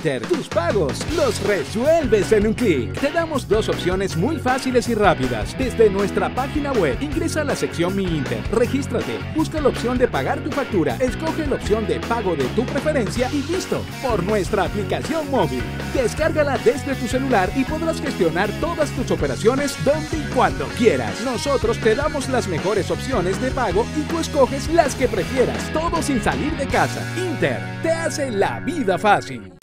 Inter, tus pagos los resuelves en un clic. Te damos dos opciones muy fáciles y rápidas. Desde nuestra página web, ingresa a la sección Mi Inter, regístrate, busca la opción de pagar tu factura, escoge la opción de pago de tu preferencia y listo. Por nuestra aplicación móvil. Descárgala desde tu celular y podrás gestionar todas tus operaciones donde y cuando quieras. Nosotros te damos las mejores opciones de pago y tú escoges las que prefieras, todo sin salir de casa. Inter te hace la vida fácil.